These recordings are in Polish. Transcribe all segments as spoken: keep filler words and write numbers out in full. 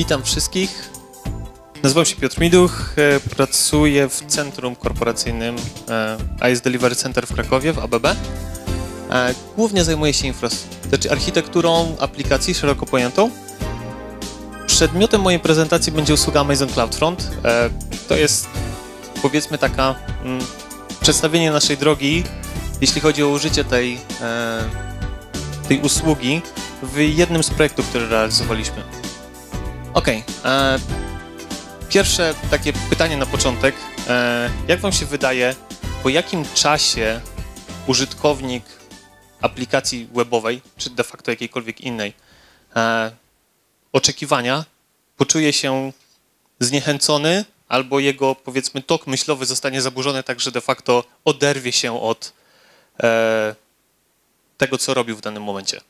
Witam wszystkich. Nazywam się Piotr Miduch, pracuję w centrum korporacyjnym Ice Delivery Center w Krakowie, w A B B. Głównie zajmuję się infrastrukturą, znaczy architekturą aplikacji szeroko pojętą. Przedmiotem mojej prezentacji będzie usługa Amazon CloudFront. To jest, powiedzmy, taka mm, przedstawienie naszej drogi, jeśli chodzi o użycie tej, tej usługi w jednym z projektów, które realizowaliśmy. Ok. Pierwsze takie pytanie na początek. Jak wam się wydaje, po jakim czasie użytkownik aplikacji webowej, czy de facto jakiejkolwiek innej, oczekiwania poczuje się zniechęcony, albo jego, powiedzmy, tok myślowy zostanie zaburzony tak, że de facto oderwie się od e, tego, co robił w danym momencie?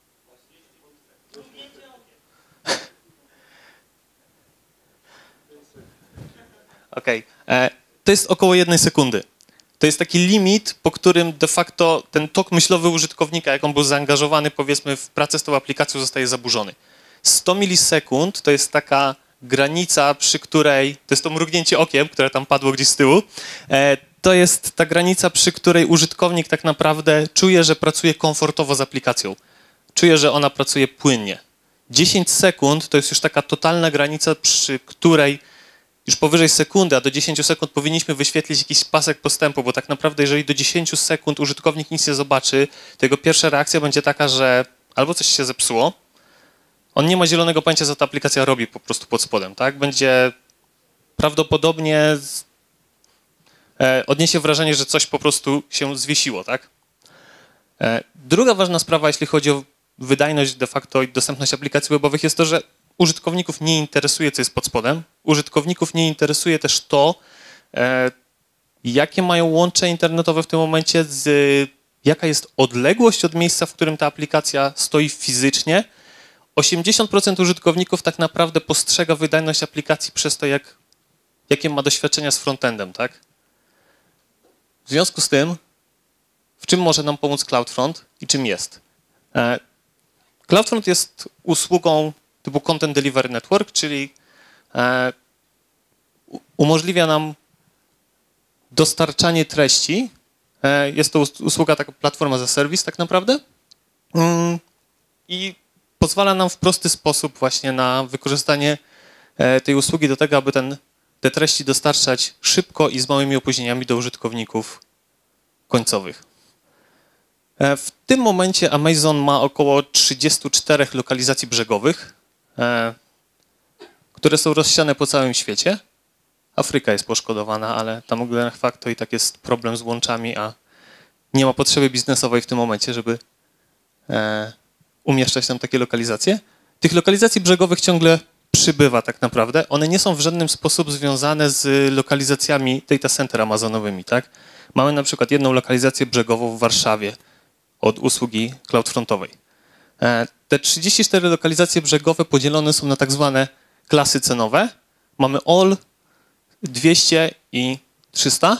Okej. Okay. To jest około jednej sekundy. To jest taki limit, po którym de facto ten tok myślowy użytkownika, jak on był zaangażowany, powiedzmy, w pracę z tą aplikacją, zostaje zaburzony. sto milisekund to jest taka granica, przy której, to jest to mrugnięcie okiem, które tam padło gdzieś z tyłu, to jest ta granica, przy której użytkownik tak naprawdę czuje, że pracuje komfortowo z aplikacją. Czuje, że ona pracuje płynnie. dziesięć sekund to jest już taka totalna granica, przy której już powyżej sekundy, a do dziesięciu sekund powinniśmy wyświetlić jakiś pasek postępu, bo tak naprawdę jeżeli do dziesięciu sekund użytkownik nic nie zobaczy, to jego pierwsza reakcja będzie taka, że albo coś się zepsuło, on nie ma zielonego pojęcia, co ta aplikacja robi po prostu pod spodem, tak? Będzie prawdopodobnie z, e, odniesie wrażenie, że coś po prostu się zwiesiło, tak? E, druga ważna sprawa, jeśli chodzi o wydajność de facto i dostępność aplikacji webowych, jest to, że użytkowników nie interesuje, co jest pod spodem. Użytkowników nie interesuje też to, e, jakie mają łącze internetowe w tym momencie, z, jaka jest odległość od miejsca, w którym ta aplikacja stoi fizycznie. osiemdziesiąt procent użytkowników tak naprawdę postrzega wydajność aplikacji przez to, jak, jakie ma doświadczenia z frontendem, tak? W związku z tym, w czym może nam pomóc CloudFront i czym jest? E, CloudFront jest usługą typu Content Delivery Network, czyli e, umożliwia nam dostarczanie treści. E, jest to usługa, taka platforma za serwis tak naprawdę. Mm, I pozwala nam w prosty sposób właśnie na wykorzystanie e, tej usługi do tego, aby ten, te treści dostarczać szybko i z małymi opóźnieniami do użytkowników końcowych. E, w tym momencie Amazon ma około trzydzieści cztery lokalizacji brzegowych, e, które są rozsiane po całym świecie. Afryka jest poszkodowana, ale tam de facto i tak jest problem z łączami, a nie ma potrzeby biznesowej w tym momencie, żeby e, umieszczać tam takie lokalizacje. Tych lokalizacji brzegowych ciągle przybywa tak naprawdę. One nie są w żaden sposób związane z lokalizacjami data center amazonowymi, tak? Mamy na przykład jedną lokalizację brzegową w Warszawie od usługi CloudFrontowej. Te trzydzieści cztery lokalizacje brzegowe podzielone są na tak zwane klasy cenowe. Mamy all, dwieście i trzysta.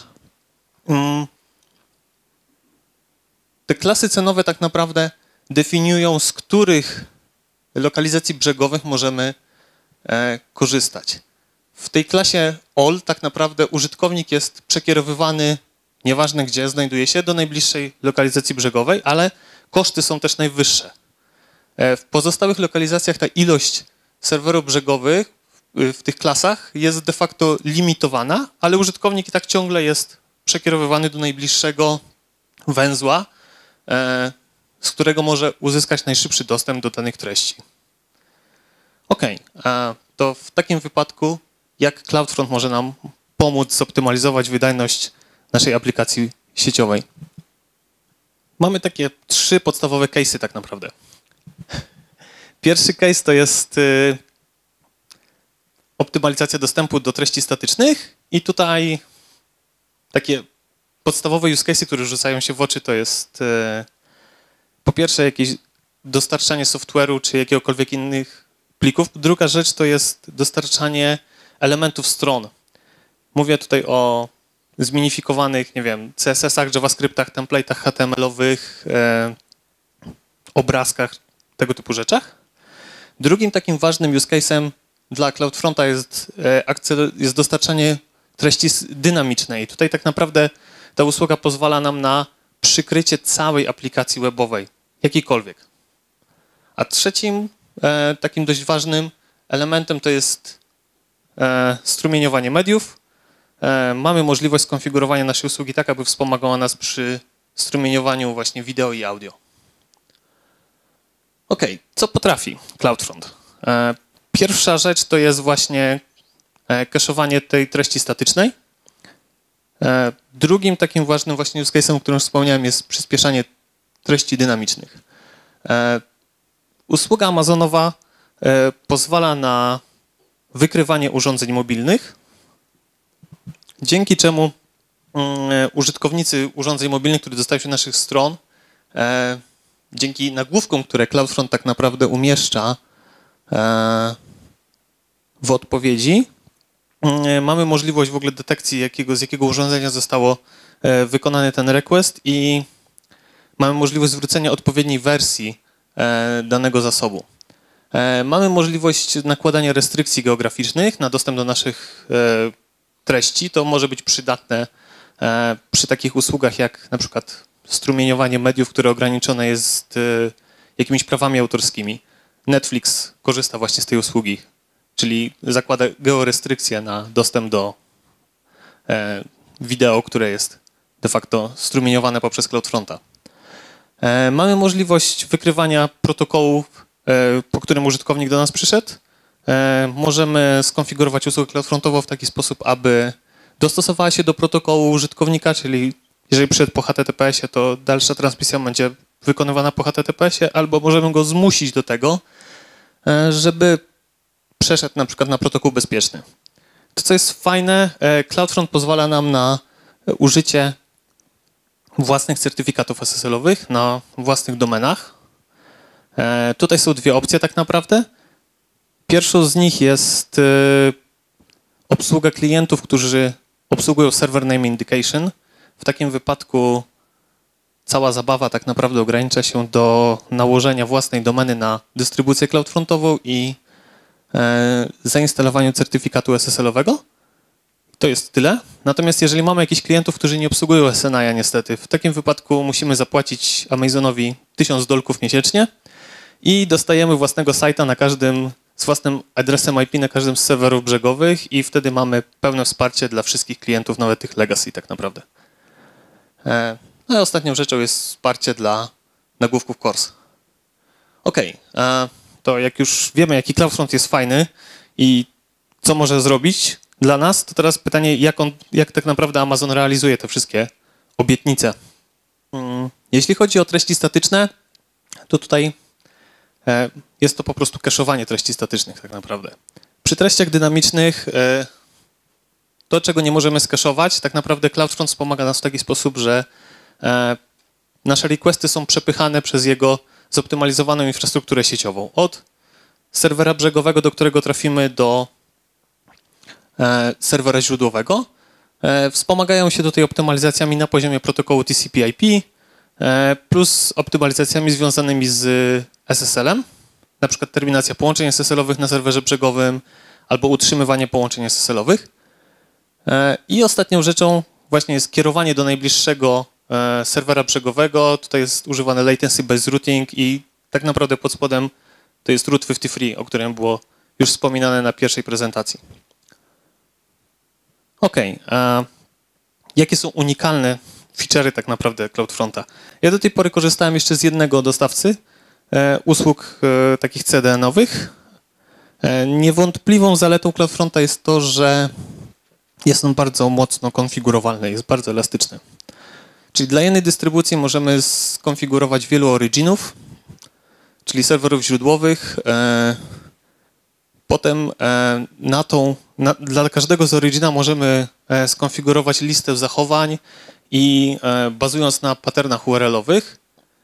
Te klasy cenowe tak naprawdę definiują, z których lokalizacji brzegowych możemy e, korzystać. W tej klasie all tak naprawdę użytkownik jest przekierowywany, nieważne gdzie znajduje się, do najbliższej lokalizacji brzegowej, ale koszty są też najwyższe. E, w pozostałych lokalizacjach ta ilość serwerów brzegowych w, w tych klasach jest de facto limitowana, ale użytkownik i tak ciągle jest przekierowywany do najbliższego węzła, e, z którego może uzyskać najszybszy dostęp do danych treści. OK, to w takim wypadku jak CloudFront może nam pomóc zoptymalizować wydajność naszej aplikacji sieciowej? Mamy takie trzy podstawowe case'y tak naprawdę. Pierwszy case to jest optymalizacja dostępu do treści statycznych i tutaj takie podstawowe use case'y, które rzucają się w oczy, to jest po pierwsze jakieś dostarczanie software'u czy jakiegokolwiek innych plików. Druga rzecz to jest dostarczanie elementów stron. Mówię tutaj o zminifikowanych, nie wiem, C S S-ach, JavaScriptach, template'ach H T M L-owych, e, obrazkach, tego typu rzeczach. Drugim takim ważnym use case'em dla CloudFronta jest, jest dostarczanie treści dynamicznej. Tutaj tak naprawdę ta usługa pozwala nam na przykrycie całej aplikacji webowej, jakiejkolwiek. A trzecim takim dość ważnym elementem to jest strumieniowanie mediów. Mamy możliwość skonfigurowania naszej usługi tak, aby wspomagała nas przy strumieniowaniu właśnie wideo i audio. OK, co potrafi CloudFront? Pierwsza rzecz to jest właśnie cache'owanie tej treści statycznej. Drugim takim ważnym właśnie use case'em, o którym wspomniałem, jest przyspieszanie treści dynamicznych. Usługa Amazonowa pozwala na wykrywanie urządzeń mobilnych, dzięki czemu użytkownicy urządzeń mobilnych, które dostają się do naszych stron, dzięki nagłówkom, które CloudFront tak naprawdę umieszcza w odpowiedzi, mamy możliwość w ogóle detekcji, jakiego, z jakiego urządzenia zostało wykonany ten request i mamy możliwość zwrócenia odpowiedniej wersji danego zasobu. Mamy możliwość nakładania restrykcji geograficznych na dostęp do naszych treści. To może być przydatne przy takich usługach jak na przykład strumieniowanie mediów, które ograniczone jest jakimiś prawami autorskimi. Netflix korzysta właśnie z tej usługi, czyli zakłada georestrykcję na dostęp do wideo, które jest de facto strumieniowane poprzez CloudFronta. Mamy możliwość wykrywania protokołów, po którym użytkownik do nas przyszedł. Możemy skonfigurować usługę CloudFrontową w taki sposób, aby dostosowała się do protokołu użytkownika, czyli jeżeli przyszedł po H T T P S-ie, to dalsza transmisja będzie wykonywana po H T T P S-ie, albo możemy go zmusić do tego, żeby przeszedł na przykład na protokół bezpieczny. To, co jest fajne, CloudFront pozwala nam na użycie własnych certyfikatów S S L-owych na własnych domenach. Tutaj są dwie opcje tak naprawdę. Pierwszą z nich jest obsługa klientów, którzy obsługują Server Name Indication. W takim wypadku cała zabawa tak naprawdę ogranicza się do nałożenia własnej domeny na dystrybucję CloudFrontową i zainstalowaniu certyfikatu S S L-owego. To jest tyle. Natomiast jeżeli mamy jakichś klientów, którzy nie obsługują S N I-a niestety, w takim wypadku musimy zapłacić Amazonowi tysiąc dolków miesięcznie i dostajemy własnego sajta na każdym, z własnym adresem I P na każdym z serwerów brzegowych i wtedy mamy pełne wsparcie dla wszystkich klientów, nawet tych legacy tak naprawdę. No i ostatnią rzeczą jest wsparcie dla nagłówków CORS. OK, to jak już wiemy, jaki CloudFront jest fajny i co może zrobić dla nas, to teraz pytanie, jak, on, jak tak naprawdę Amazon realizuje te wszystkie obietnice. Jeśli chodzi o treści statyczne, to tutaj jest to po prostu cache'owanie treści statycznych tak naprawdę. Przy treściach dynamicznych to, czego nie możemy skaszować, tak naprawdę CloudFront wspomaga nas w taki sposób, że nasze requesty są przepychane przez jego zoptymalizowaną infrastrukturę sieciową. Od serwera brzegowego, do którego trafimy, do serwera źródłowego. Wspomagają się tutaj optymalizacjami na poziomie protokołu T C P I P plus optymalizacjami związanymi z S S L-em, na przykład terminacja połączeń S S L-owych na serwerze brzegowym albo utrzymywanie połączeń S S L-owych. I ostatnią rzeczą właśnie jest kierowanie do najbliższego serwera brzegowego. Tutaj jest używany latency-based routing i tak naprawdę pod spodem to jest Route pięćdziesiąt trzy, o którym było już wspominane na pierwszej prezentacji. OK, a jakie są unikalne feature'y tak naprawdę CloudFronta? Ja do tej pory korzystałem jeszcze z jednego dostawcy e, usług e, takich C D N-owych. E, niewątpliwą zaletą CloudFronta jest to, że jest on bardzo mocno konfigurowalny, jest bardzo elastyczny. Czyli dla jednej dystrybucji możemy skonfigurować wielu originów, czyli serwerów źródłowych. E, potem e, na tą, na, dla każdego z origina możemy e, skonfigurować listę zachowań i e, bazując na patternach U R L-owych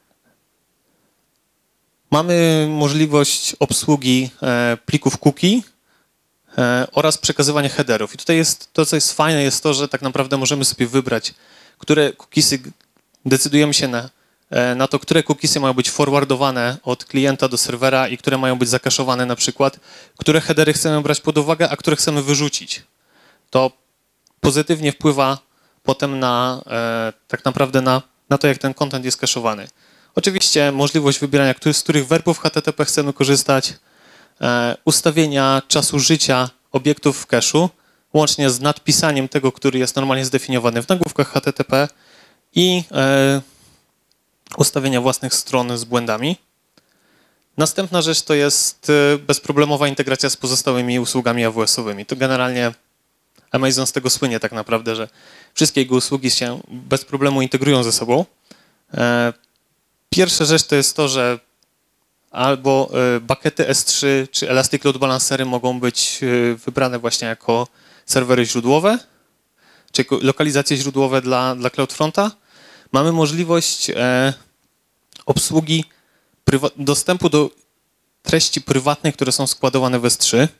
mamy możliwość obsługi e, plików cookie e, oraz przekazywania headerów. I tutaj jest to, co jest fajne, jest to, że tak naprawdę możemy sobie wybrać, które cookiesy decydujemy się na na to, które cookiesy mają być forwardowane od klienta do serwera i które mają być zakaszowane na przykład, które headery chcemy brać pod uwagę, a które chcemy wyrzucić. To pozytywnie wpływa potem na e, tak naprawdę na, na to, jak ten content jest kaszowany. Oczywiście możliwość wybierania, z których werbów H T T P chcemy korzystać, e, ustawienia czasu życia obiektów w cache'u, łącznie z nadpisaniem tego, który jest normalnie zdefiniowany w nagłówkach H T T P i e, ustawienia własnych stron z błędami. Następna rzecz to jest bezproblemowa integracja z pozostałymi usługami A W S-owymi. To generalnie Amazon z tego słynie tak naprawdę, że wszystkie jego usługi się bez problemu integrują ze sobą. Pierwsza rzecz to jest to, że albo buckety S trzy czy Elastic Load Balancery mogą być wybrane właśnie jako serwery źródłowe, czy lokalizacje źródłowe dla, dla CloudFronta. Mamy możliwość e, obsługi dostępu do treści prywatnych, które są składowane w S trzy.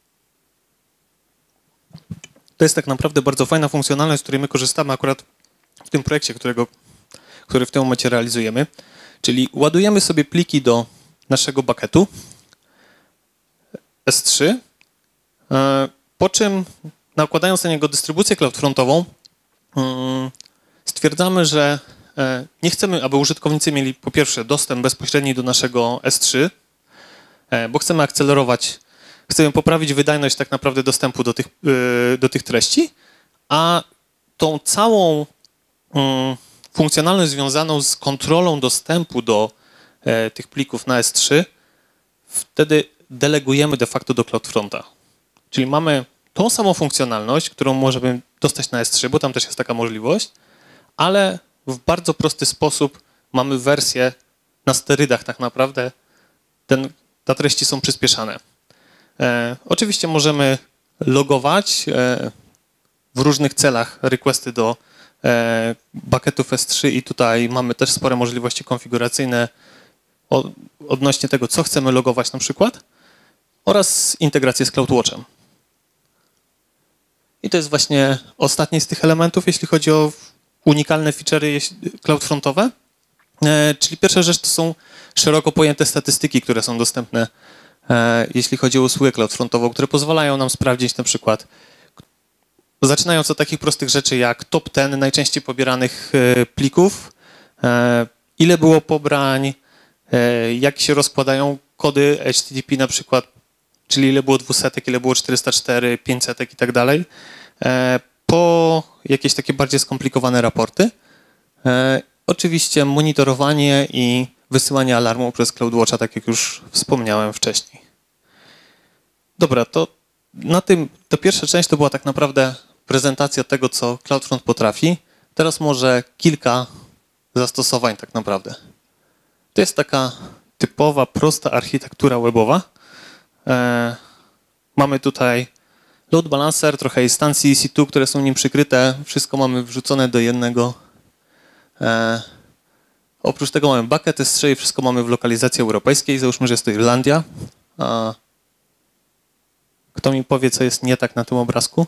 To jest tak naprawdę bardzo fajna funkcjonalność, z której my korzystamy akurat w tym projekcie, którego, który w tym momencie realizujemy. Czyli ładujemy sobie pliki do naszego bucketu S trzy, e, po czym nakładając na niego dystrybucję CloudFrontową, mm, stwierdzamy, że nie chcemy, aby użytkownicy mieli po pierwsze dostęp bezpośredni do naszego S trzy, bo chcemy akcelerować, chcemy poprawić wydajność tak naprawdę dostępu do tych, do tych treści, a tą całą funkcjonalność związaną z kontrolą dostępu do tych plików na S trzy wtedy delegujemy de facto do CloudFronta. Czyli mamy tą samą funkcjonalność, którą możemy dostać na S trzy, bo tam też jest taka możliwość, ale w bardzo prosty sposób mamy wersję na sterydach tak naprawdę, ten, te treści są przyspieszane. E, oczywiście możemy logować e, w różnych celach requesty do e, bucketów S trzy i tutaj mamy też spore możliwości konfiguracyjne od, odnośnie tego, co chcemy logować na przykład oraz integrację z CloudWatchem. I to jest właśnie ostatni z tych elementów, jeśli chodzi o unikalne feature'y CloudFrontowe. E, czyli pierwsza rzecz to są szeroko pojęte statystyki, które są dostępne, e, jeśli chodzi o usługę CloudFrontową, które pozwalają nam sprawdzić na przykład, zaczynając od takich prostych rzeczy jak top dziesięć najczęściej pobieranych e, plików, e, ile było pobrań, e, jak się rozkładają kody H T T P na przykład, czyli ile było dwusetek, ile było czterysta cztery, pięćsetek i tak dalej, e, po jakieś takie bardziej skomplikowane raporty. E, oczywiście monitorowanie i wysyłanie alarmu przez CloudWatcha, tak jak już wspomniałem wcześniej. Dobra, to na tym, ta pierwsza część to była tak naprawdę prezentacja tego, co CloudFront potrafi. Teraz może kilka zastosowań tak naprawdę. To jest taka typowa, prosta architektura webowa. E, mamy tutaj load balancer, trochę instancji E C dwa, które są nim przykryte. Wszystko mamy wrzucone do jednego. E, oprócz tego mamy bucket S trzy i wszystko mamy w lokalizacji europejskiej. Załóżmy, że jest to Irlandia. A kto mi powie, co jest nie tak na tym obrazku?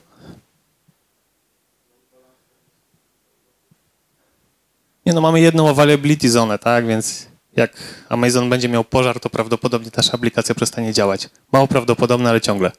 Nie no, mamy jedną availability zone, tak? Więc jak Amazon będzie miał pożar, to prawdopodobnie nasza aplikacja przestanie działać. Mało prawdopodobne, ale ciągle.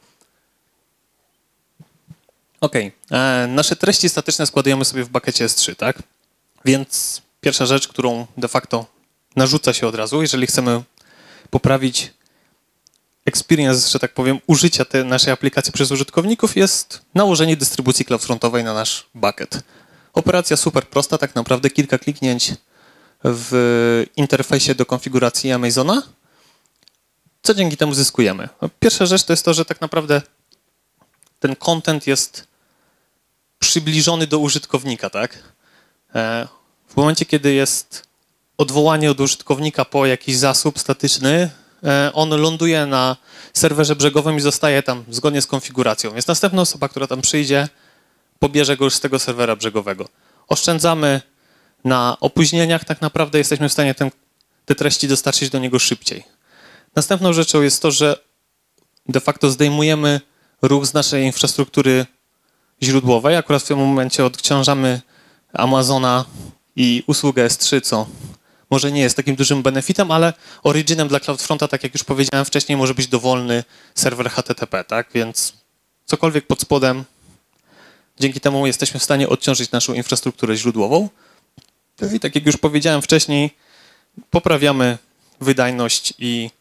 OK. E, nasze treści statyczne składujemy sobie w buckecie S trzy, tak? Więc pierwsza rzecz, którą de facto narzuca się od razu, jeżeli chcemy poprawić experience, że tak powiem, użycia tej naszej aplikacji przez użytkowników, jest nałożenie dystrybucji CloudFrontowej na nasz bucket. Operacja super prosta, tak naprawdę kilka kliknięć w interfejsie do konfiguracji Amazona. Co dzięki temu zyskujemy? Pierwsza rzecz to jest to, że tak naprawdę ten content jest przybliżony do użytkownika, tak? W momencie, kiedy jest odwołanie od użytkownika po jakiś zasób statyczny, on ląduje na serwerze brzegowym i zostaje tam zgodnie z konfiguracją. Więc następna osoba, która tam przyjdzie, pobierze go już z tego serwera brzegowego. Oszczędzamy na opóźnieniach, tak naprawdę jesteśmy w stanie ten, te treści dostarczyć do niego szybciej. Następną rzeczą jest to, że de facto zdejmujemy ruch z naszej infrastruktury źródłowej. Akurat w tym momencie odciążamy Amazona i usługę S trzy, co może nie jest takim dużym benefitem, ale originem dla CloudFronta, tak jak już powiedziałem wcześniej, może być dowolny serwer H T T P, tak? Więc cokolwiek pod spodem, dzięki temu jesteśmy w stanie odciążyć naszą infrastrukturę źródłową. I tak jak już powiedziałem wcześniej, poprawiamy wydajność i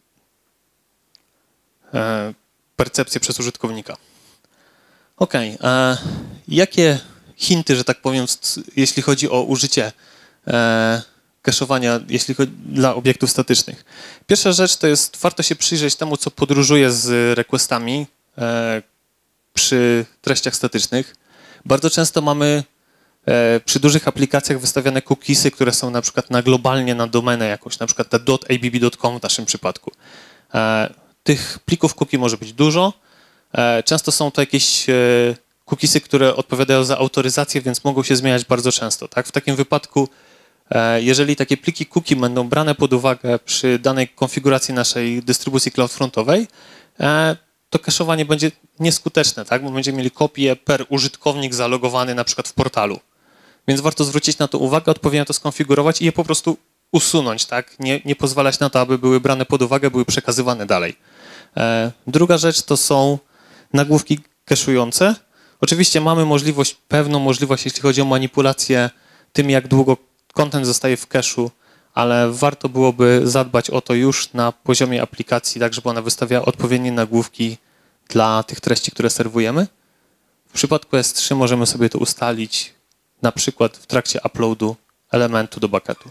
e, percepcję przez użytkownika. OK, e, jakie hinty, że tak powiem, jeśli chodzi o użycie e, cache'owania, jeśli chodzi dla obiektów statycznych? Pierwsza rzecz to jest, warto się przyjrzeć temu, co podróżuje z requestami e, przy treściach statycznych. Bardzo często mamy e, przy dużych aplikacjach wystawiane cookiesy, które są na przykład na globalnie na domenę jakąś, na przykład te .abb dot com w naszym przypadku. E, tych plików cookie może być dużo. E, często są to jakieś e, cookiesy, które odpowiadają za autoryzację, więc mogą się zmieniać bardzo często. Tak? W takim wypadku, e, jeżeli takie pliki cookie będą brane pod uwagę przy danej konfiguracji naszej dystrybucji CloudFrontowej, e, to cache'owanie będzie nieskuteczne, tak? Bo będziemy mieli kopię per użytkownik zalogowany na przykład w portalu. Więc warto zwrócić na to uwagę, odpowiednio to skonfigurować i je po prostu usunąć, tak? Nie, nie pozwalać na to, aby były brane pod uwagę, były przekazywane dalej. E, druga rzecz to są nagłówki cache'ujące. Oczywiście mamy możliwość, pewną możliwość, jeśli chodzi o manipulację tym, jak długo content zostaje w cache'u, ale warto byłoby zadbać o to już na poziomie aplikacji, tak żeby ona wystawiała odpowiednie nagłówki dla tych treści, które serwujemy. W przypadku S trzy możemy sobie to ustalić na przykład w trakcie uploadu elementu do bucketu.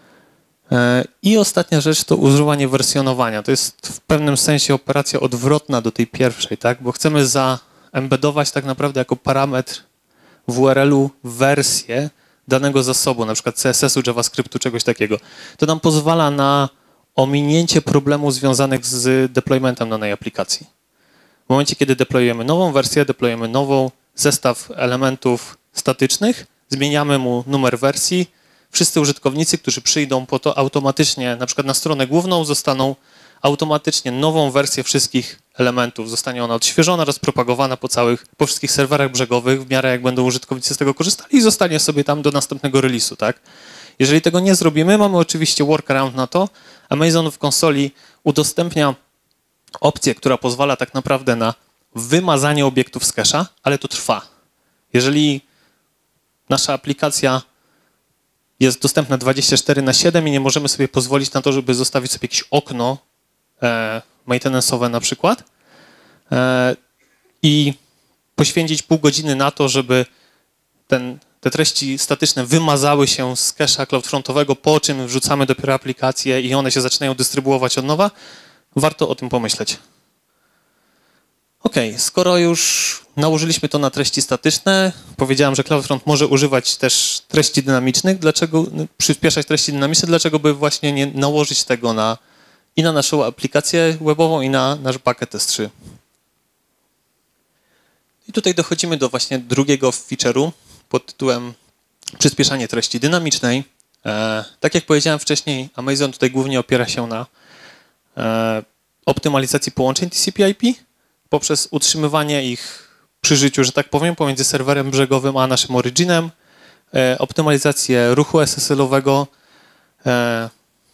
I ostatnia rzecz to używanie wersjonowania. To jest w pewnym sensie operacja odwrotna do tej pierwszej, tak? Bo chcemy zaembedować tak naprawdę jako parametr w U R L-u wersję danego zasobu, na przykład C S S-u, JavaScriptu, czegoś takiego. To nam pozwala na ominięcie problemów związanych z deploymentem danej aplikacji. W momencie, kiedy deployujemy nową wersję, deployujemy nową zestaw elementów statycznych, zmieniamy mu numer wersji, wszyscy użytkownicy, którzy przyjdą po to automatycznie, na przykład na stronę główną, zostaną automatycznie nową wersję wszystkich elementów. Zostanie ona odświeżona, rozpropagowana po całych, po wszystkich serwerach brzegowych, w miarę jak będą użytkownicy z tego korzystali i zostanie sobie tam do następnego release'u, tak? Jeżeli tego nie zrobimy, mamy oczywiście workaround na to. Amazon w konsoli udostępnia opcję, która pozwala tak naprawdę na wymazanie obiektów z cache'a, ale to trwa. Jeżeli nasza aplikacja jest dostępna dwadzieścia cztery na siedem i nie możemy sobie pozwolić na to, żeby zostawić sobie jakieś okno e, maintenance'owe na przykład e, i poświęcić pół godziny na to, żeby ten, te treści statyczne wymazały się z cache'a CloudFrontowego, po czym wrzucamy dopiero aplikacje i one się zaczynają dystrybuować od nowa, warto o tym pomyśleć. OK, skoro już nałożyliśmy to na treści statyczne, powiedziałem, że CloudFront może używać też treści dynamicznych, dlaczego przyspieszać treści dynamiczne, dlaczego by właśnie nie nałożyć tego na, i na naszą aplikację webową, i na nasz bucket S trzy. I tutaj dochodzimy do właśnie drugiego feature'u pod tytułem przyspieszanie treści dynamicznej. E, tak jak powiedziałem wcześniej, Amazon tutaj głównie opiera się na e, optymalizacji połączeń T C P I P poprzez utrzymywanie ich przy życiu, że tak powiem, pomiędzy serwerem brzegowym a naszym originem, e, optymalizację ruchu S S L-owego. E,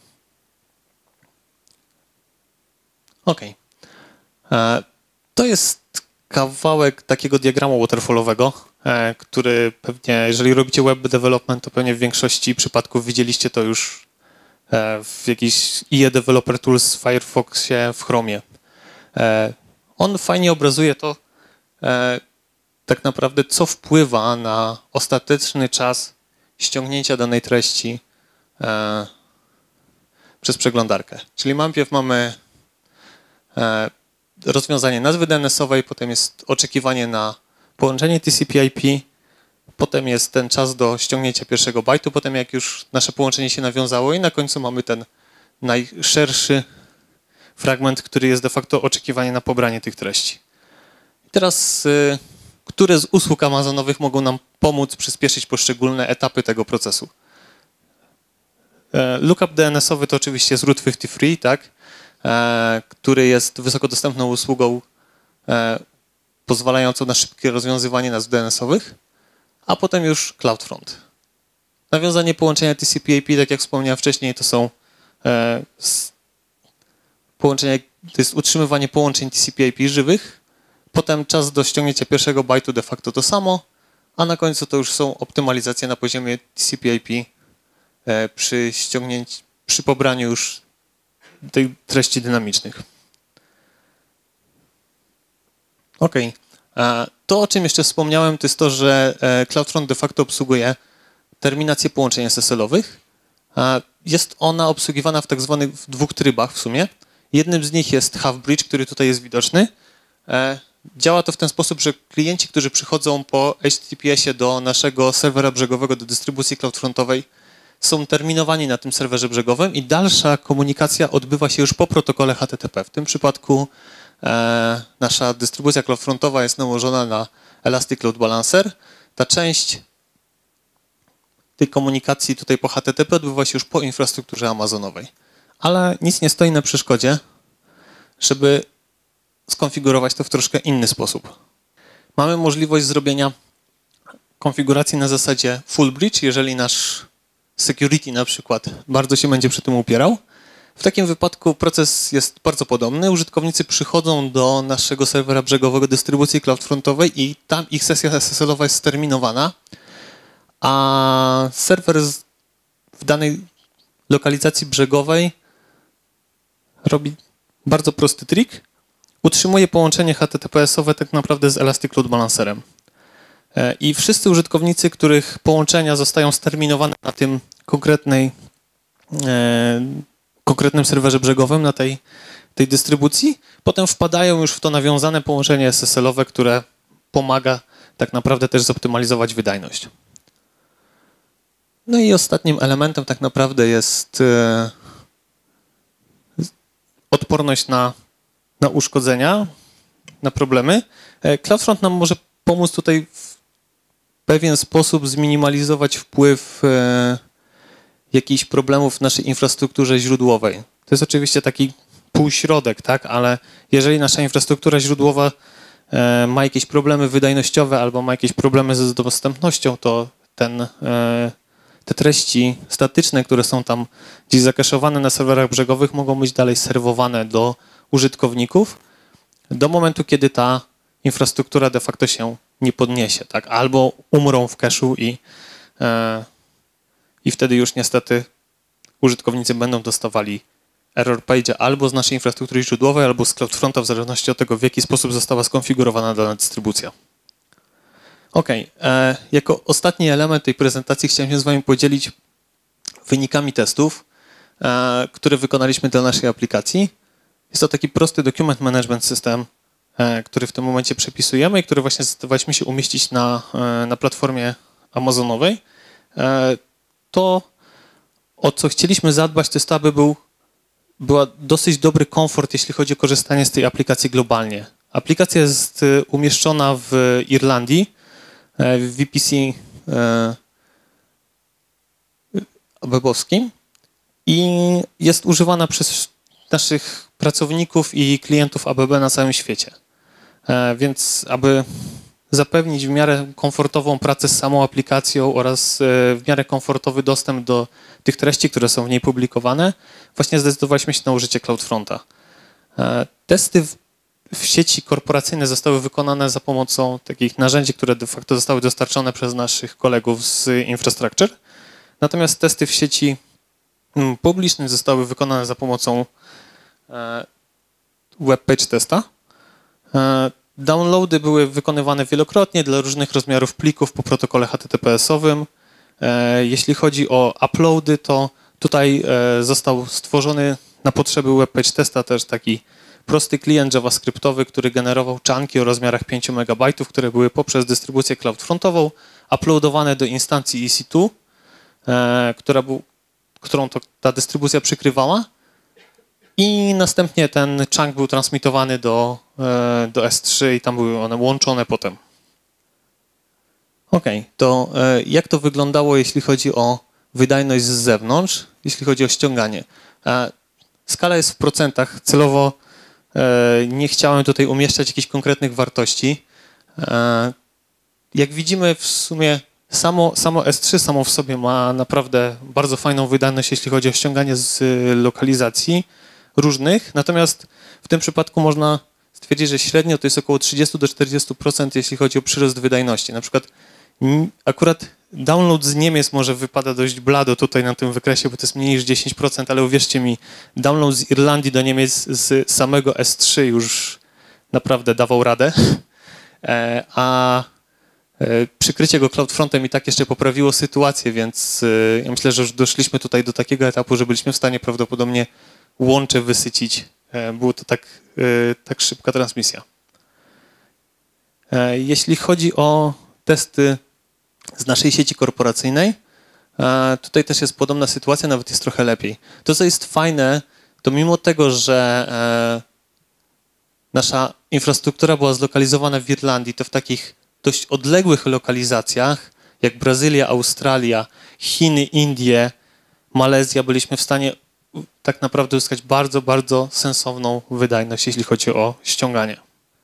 OK. E, to jest kawałek takiego diagramu waterfallowego, e, który pewnie, jeżeli robicie web development, to pewnie w większości przypadków widzieliście to już e, w jakiejś I E Developer Tools w Firefoxie, w Chromie. E, on fajnie obrazuje to, e, tak naprawdę, co wpływa na ostateczny czas ściągnięcia danej treści e, przez przeglądarkę. Czyli najpierw mamy e, rozwiązanie nazwy D N S-owej, potem jest oczekiwanie na połączenie T C P I P, potem jest ten czas do ściągnięcia pierwszego bajtu, potem jak już nasze połączenie się nawiązało i na końcu mamy ten najszerszy fragment, który jest de facto oczekiwanie na pobranie tych treści. I teraz, y, które z usług amazonowych mogą nam pomóc przyspieszyć poszczególne etapy tego procesu? E, lookup D N S-owy to oczywiście jest Route pięćdziesiąt trzy, tak? E, który jest wysoko dostępną usługą e, pozwalającą na szybkie rozwiązywanie nazw D N S-owych, a potem już CloudFront. Nawiązanie połączenia T C P I P, tak jak wspomniałem wcześniej, to są e, s, połączenia, to jest utrzymywanie połączeń T C P I P żywych, potem czas do ściągnięcia pierwszego bajtu de facto to samo, a na końcu to już są optymalizacje na poziomie T C P I P e, przy ściągnięciu, przy pobraniu już tej treści dynamicznych. OK. To, o czym jeszcze wspomniałem, to jest to, że CloudFront de facto obsługuje terminację połączeń S S L-owych. Jest ona obsługiwana w tak zwanych w dwóch trybach w sumie. Jednym z nich jest Half-Bridge, który tutaj jest widoczny. Działa to w ten sposób, że klienci, którzy przychodzą po H T T P S-ie do naszego serwera brzegowego, do dystrybucji CloudFrontowej, są terminowani na tym serwerze brzegowym i dalsza komunikacja odbywa się już po protokole H T T P. W tym przypadku e, nasza dystrybucja CloudFrontowa jest nałożona na Elastic Load Balancer. Ta część tej komunikacji tutaj po H T T P odbywa się już po infrastrukturze amazonowej. Ale nic nie stoi na przeszkodzie, żeby skonfigurować to w troszkę inny sposób. Mamy możliwość zrobienia konfiguracji na zasadzie full bridge, jeżeli nasz security na przykład bardzo się będzie przy tym upierał. W takim wypadku proces jest bardzo podobny. Użytkownicy przychodzą do naszego serwera brzegowego dystrybucji CloudFrontowej i tam ich sesja S S L-owa jest sterminowana, a serwer w danej lokalizacji brzegowej robi bardzo prosty trik. Utrzymuje połączenie H T T P S-owe tak naprawdę z Elastic Load Balancerem. I wszyscy użytkownicy, których połączenia zostają sterminowane na tym konkretnej, e, konkretnym serwerze brzegowym, na tej, tej dystrybucji, potem wpadają już w to nawiązane połączenie S S L-owe, które pomaga tak naprawdę też zoptymalizować wydajność. No i ostatnim elementem tak naprawdę jest e, odporność na, na uszkodzenia, na problemy. E, CloudFront nam może pomóc tutaj w pewien sposób zminimalizować wpływ e, jakichś problemów w naszej infrastrukturze źródłowej. To jest oczywiście taki półśrodek, tak, ale jeżeli nasza infrastruktura źródłowa e, ma jakieś problemy wydajnościowe albo ma jakieś problemy z dostępnością, to ten, e, te treści statyczne, które są tam gdzieś zakeszowane na serwerach brzegowych, mogą być dalej serwowane do użytkowników do momentu, kiedy ta infrastruktura de facto się nie podniesie, tak? Albo umrą w cache'u i, e, i wtedy już niestety użytkownicy będą dostawali error page albo z naszej infrastruktury źródłowej, albo z CloudFronta, w zależności od tego, w jaki sposób została skonfigurowana dana dystrybucja. OK. E, jako ostatni element tej prezentacji chciałem się z wami podzielić wynikami testów, e, które wykonaliśmy dla naszej aplikacji. Jest to taki prosty document management system, który w tym momencie przepisujemy i który właśnie zdecydowaliśmy się umieścić na, na platformie amazonowej. To, o co chcieliśmy zadbać, to jest to, aby był była dosyć dobry komfort, jeśli chodzi o korzystanie z tej aplikacji globalnie. Aplikacja jest umieszczona w Irlandii, w V P C webowskim i jest używana przez naszych pracowników i klientów A B B na całym świecie. Więc aby zapewnić w miarę komfortową pracę z samą aplikacją oraz w miarę komfortowy dostęp do tych treści, które są w niej publikowane, właśnie zdecydowaliśmy się na użycie CloudFronta. Testy w, w sieci korporacyjnej zostały wykonane za pomocą takich narzędzi, które de facto zostały dostarczone przez naszych kolegów z Infrastructure. Natomiast testy w sieci publicznej zostały wykonane za pomocą web page testa. Downloady były wykonywane wielokrotnie dla różnych rozmiarów plików po protokole H T T P S-owym. Jeśli chodzi o uploady, to tutaj został stworzony na potrzeby web page testa też taki prosty klient javascriptowy, który generował chunki o rozmiarach pięć megabajtów, które były poprzez dystrybucję CloudFrontową uploadowane do instancji E C dwa, która był, którą to, ta dystrybucja przykrywała. I następnie ten chunk był transmitowany do, do S trzy i tam były one łączone potem. OK, to jak to wyglądało, jeśli chodzi o wydajność z zewnątrz, jeśli chodzi o ściąganie? Skala jest w procentach. Celowo nie chciałem tutaj umieszczać jakichś konkretnych wartości. Jak widzimy, w sumie Samo, samo S trzy samo w sobie ma naprawdę bardzo fajną wydajność, jeśli chodzi o ściąganie z lokalizacji różnych, natomiast w tym przypadku można stwierdzić, że średnio to jest około trzydzieści do czterdziestu procent, jeśli chodzi o przyrost wydajności. Na przykład akurat download z Niemiec może wypada dość blado tutaj na tym wykresie, bo to jest mniej niż dziesięć procent, ale uwierzcie mi, download z Irlandii do Niemiec z samego S trzy już naprawdę dawał radę, a przykrycie go CloudFrontem i tak jeszcze poprawiło sytuację, więc ja myślę, że już doszliśmy tutaj do takiego etapu, że byliśmy w stanie prawdopodobnie łącze wysycić. Było to tak, tak szybka transmisja. Jeśli chodzi o testy z naszej sieci korporacyjnej, tutaj też jest podobna sytuacja, nawet jest trochę lepiej. To, co jest fajne, to mimo tego, że nasza infrastruktura była zlokalizowana w Irlandii, to w takich dość odległych lokalizacjach, jak Brazylia, Australia, Chiny, Indie, Malezja, byliśmy w stanie tak naprawdę uzyskać bardzo, bardzo sensowną wydajność, jeśli chodzi o ściąganie.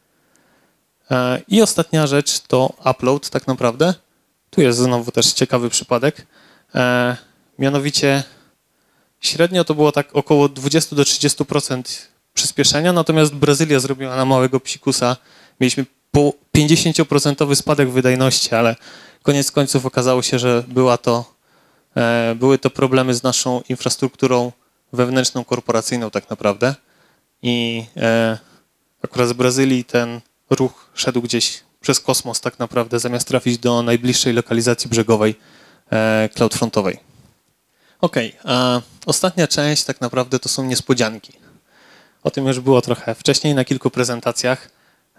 I ostatnia rzecz to upload tak naprawdę. Tu jest znowu też ciekawy przypadek. Mianowicie średnio to było tak około dwadzieścia do trzydziestu procent przyspieszenia, natomiast Brazylia zrobiła na małego psikusa. Mieliśmy po pięćdziesięcioprocentowy spadek wydajności, ale koniec końców okazało się, że była to, były to problemy z naszą infrastrukturą wewnętrzną, korporacyjną tak naprawdę. I akurat z Brazylii ten ruch szedł gdzieś przez kosmos tak naprawdę, zamiast trafić do najbliższej lokalizacji brzegowej CloudFrontowej. Ok, a ostatnia część tak naprawdę to są niespodzianki. O tym już było trochę wcześniej na kilku prezentacjach.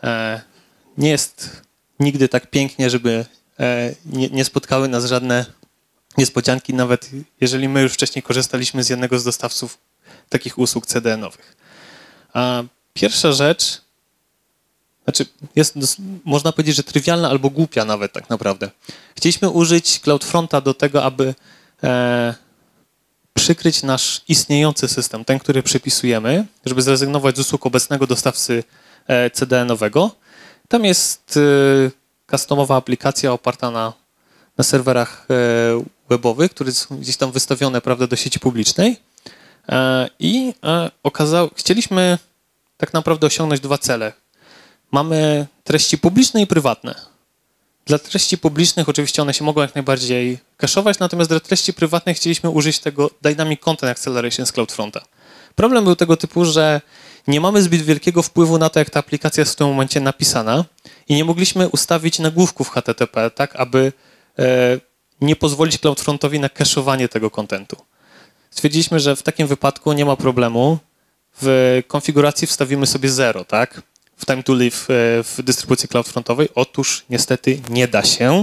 Nie jest nigdy tak pięknie, żeby nie, nie spotkały nas żadne niespodzianki, nawet jeżeli my już wcześniej korzystaliśmy z jednego z dostawców takich usług C D N-owych. A pierwsza rzecz, znaczy jest, można powiedzieć, że trywialna albo głupia nawet tak naprawdę. Chcieliśmy użyć CloudFronta do tego, aby e, przykryć nasz istniejący system, ten, który przypisujemy, żeby zrezygnować z usług obecnego dostawcy e, C D N-owego. Tam jest e, customowa aplikacja oparta na, na serwerach e, webowych, które są gdzieś tam wystawione, prawda, do sieci publicznej. E, I e, okazało, chcieliśmy tak naprawdę osiągnąć dwa cele. Mamy treści publiczne i prywatne. Dla treści publicznych oczywiście one się mogą jak najbardziej kaszować, natomiast dla treści prywatnych chcieliśmy użyć tego Dynamic Content Acceleration z CloudFronta. Problem był tego typu, że nie mamy zbyt wielkiego wpływu na to, jak ta aplikacja jest w tym momencie napisana i nie mogliśmy ustawić nagłówków H T T P tak, aby e, nie pozwolić CloudFrontowi na kaszowanie tego kontentu. Stwierdziliśmy, że w takim wypadku nie ma problemu. W konfiguracji wstawimy sobie zero, tak? W time to live w dystrybucji CloudFrontowej. Otóż niestety nie da się.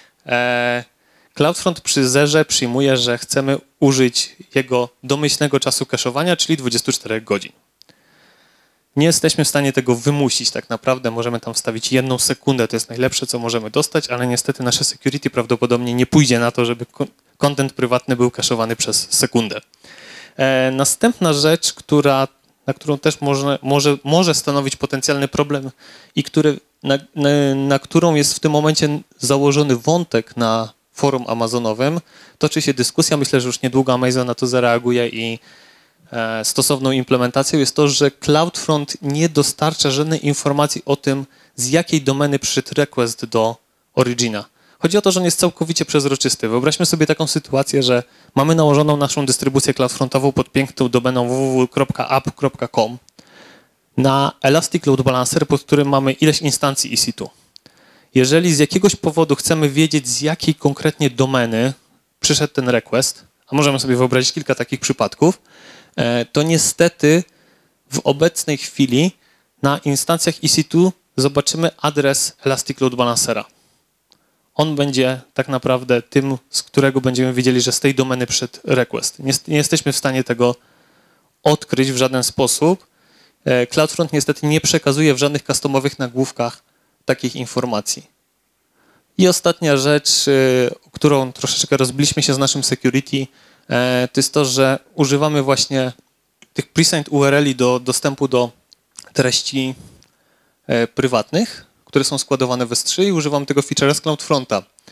CloudFront przy zerze przyjmuje, że chcemy użyć jego domyślnego czasu kaszowania, czyli dwudziestu czterech godzin. Nie jesteśmy w stanie tego wymusić tak naprawdę. Możemy tam wstawić jedną sekundę, to jest najlepsze, co możemy dostać, ale niestety nasze security prawdopodobnie nie pójdzie na to, żeby content prywatny był kaszowany przez sekundę. Następna rzecz, która na którą też może, może, może stanowić potencjalny problem i który, na, na, na którą jest w tym momencie założony wątek na forum amazonowym. Toczy się dyskusja, myślę, że już niedługo Amazon na to zareaguje i e, stosowną implementacją jest to, że CloudFront nie dostarcza żadnej informacji o tym, z jakiej domeny przyszedł request do Origina. Chodzi o to, że on jest całkowicie przezroczysty. Wyobraźmy sobie taką sytuację, że mamy nałożoną naszą dystrybucję CloudFrontową pod piękną domeną w w w kropka app kropka com na Elastic Load Balancer, pod którym mamy ileś instancji E C dwa. Jeżeli z jakiegoś powodu chcemy wiedzieć, z jakiej konkretnie domeny przyszedł ten request, a możemy sobie wyobrazić kilka takich przypadków, to niestety w obecnej chwili na instancjach E C dwa zobaczymy adres Elastic Load Balancera. On będzie tak naprawdę tym, z którego będziemy wiedzieli, że z tej domeny przyszedł request. Nie, nie jesteśmy w stanie tego odkryć w żaden sposób. CloudFront niestety nie przekazuje w żadnych customowych nagłówkach takich informacji. I ostatnia rzecz, o którą troszeczkę rozbiliśmy się z naszym security, to jest to, że używamy właśnie tych pre-signed U R L-i do dostępu do treści prywatnych, które są składowane w S trzy i używam tego feature'a z CloudFronta.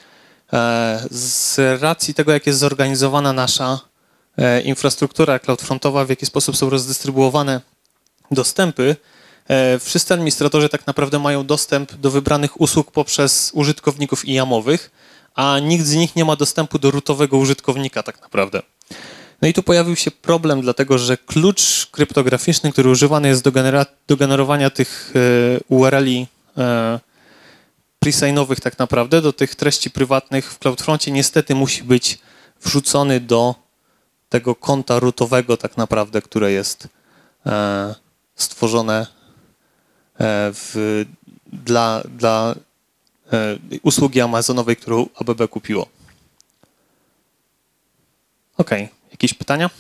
Z racji tego, jak jest zorganizowana nasza infrastruktura cloudfrontowa, w jaki sposób są rozdystrybuowane dostępy, wszyscy administratorzy tak naprawdę mają dostęp do wybranych usług poprzez użytkowników I A M-owych, a nikt z nich nie ma dostępu do rootowego użytkownika tak naprawdę. No i tu pojawił się problem, dlatego że klucz kryptograficzny, który używany jest do, genera do generowania tych U R L-i presignowych tak naprawdę, do tych treści prywatnych w CloudFroncie niestety musi być wrzucony do tego konta rootowego tak naprawdę, które jest stworzone w, dla, dla usługi amazonowej, którą A B B kupiło. OK, jakieś pytania?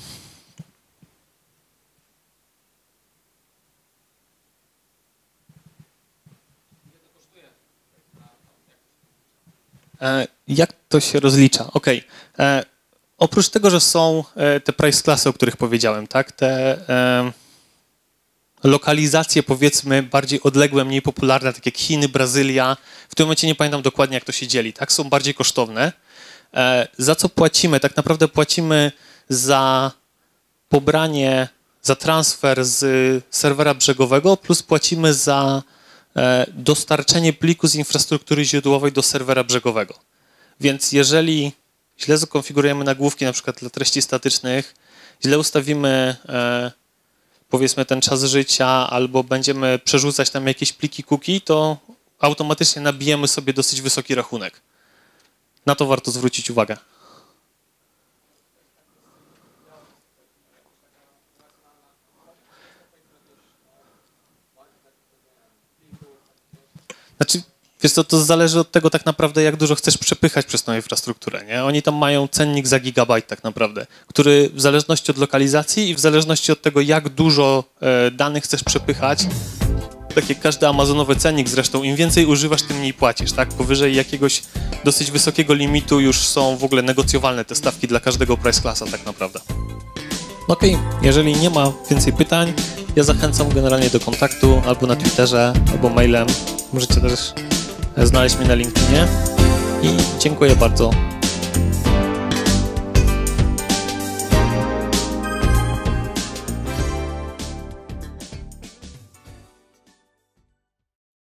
Jak to się rozlicza? OK. Oprócz tego, że są te price klasy, o których powiedziałem, tak, te lokalizacje powiedzmy bardziej odległe, mniej popularne, tak jak Chiny, Brazylia, w tym momencie nie pamiętam dokładnie, jak to się dzieli, tak, są bardziej kosztowne. Za co płacimy? Tak naprawdę płacimy za pobranie, za transfer z serwera brzegowego, plus płacimy za dostarczenie pliku z infrastruktury źródłowej do serwera brzegowego. Więc jeżeli źle zakonfigurujemy nagłówki na przykład dla treści statycznych, źle ustawimy powiedzmy ten czas życia albo będziemy przerzucać tam jakieś pliki cookie, to automatycznie nabijemy sobie dosyć wysoki rachunek. Na to warto zwrócić uwagę. Znaczy, wiesz co, to zależy od tego tak naprawdę, jak dużo chcesz przepychać przez tą infrastrukturę, nie? Oni tam mają cennik za gigabajt tak naprawdę, który w zależności od lokalizacji i w zależności od tego, jak dużo e, danych chcesz przepychać, tak jak każdy amazonowy cennik zresztą, im więcej używasz, tym mniej płacisz, tak? Powyżej jakiegoś dosyć wysokiego limitu już są w ogóle negocjowalne te stawki dla każdego price classa tak naprawdę. OK, jeżeli nie ma więcej pytań, ja zachęcam generalnie do kontaktu albo na Twitterze, albo mailem. Możecie też znaleźć mnie na LinkedInie i dziękuję bardzo